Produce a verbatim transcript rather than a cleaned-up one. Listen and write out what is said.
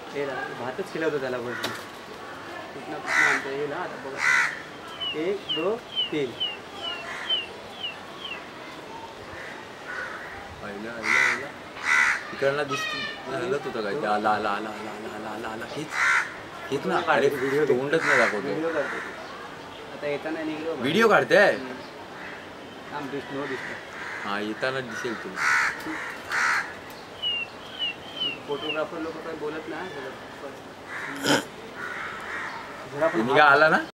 हे भातच खिलवतो त्याला बोलतो कुठनं कुठनं आणतो येईल आता बघा एक दोन तीन आईला आईला आईला इकडला दिसतो हलत होतं काय आला आला आला आला आला आला आला आला हेच हेच ना अरे व्हिडिओ तोंडच नाही दाखवतो व्हिडिओ काढतो आता येताना निघलो व्हिडिओ काढते आम दिसतो दिसतो हा येताना दिसेल तू फोटोग्राफर लोक काही बोलत नाही निघा आला ना